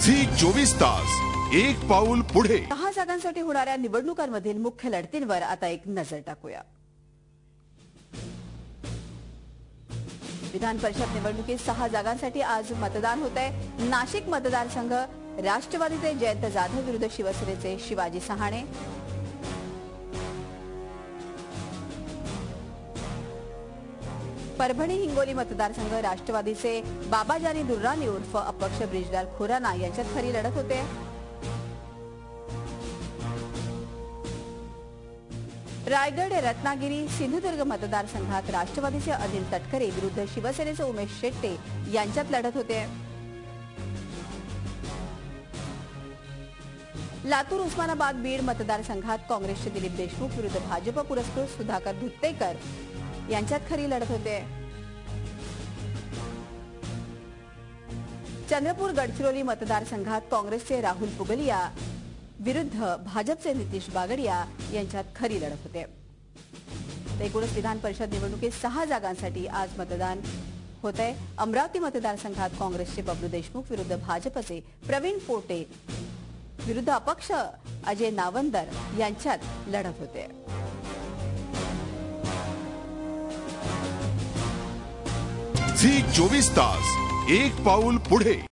Zee 24 तास, एक पाऊल पुढे। 6 जागांसाठी होणाऱ्या निवडणुकांमधील मुख्य लढतींवर आता एक नजर टाकूया। विधान परिषद निवडणुकीत 6 जागांसाठी आज मतदान होत आहे। नाशिक मतदारसंघ राष्ट्रवादीचे जयंत जाधव विरुद्ध शिवसेनेचे शिवाजी सहाणे, परभणी हिंगोली मतदारसंघ राष्ट्रवादीचे बाबाजानी दुर्राणी उर्फ अपक्ष ब्रिजलाल खुराना यांच्यात खरी लढत होते। रायगड रत्नागिरी सिंधुदुर्ग मतदारसंघात राष्ट्रवादीचे अनिल तटकरे विरुद्ध शिवसेनेचे उमेश शेट्टे यांच्यात लढत होते। लातूर उस्मानाबाद बीड मतदारसंघात काँग्रेसचे दिलीप देशमुख विरुद्ध भाजप पुरस्कृत सुधाकर धुत्तेकर यांच्यात खरी लढत होते। चंद्रपूर गडचिरोली मतदारसंघात काँग्रेसचे राहुल पुगलिया विरुद्ध भाजपचे नितीश बागडिया यांच्यात खरी लढत होते। एकूणच विधान परिषद निवडणुकीत 6 जागांसाठी आज मतदान होत आहे। अमरावती मतदारसंघात काँग्रेसचे बबलू देशमुख विरुद्ध भाजपचे प्रवीण पोटे विरुद्ध अपक्ष अजय नावंदर यांच्यात लढत होते। झी 24 तास, एक पाऊल पुढे।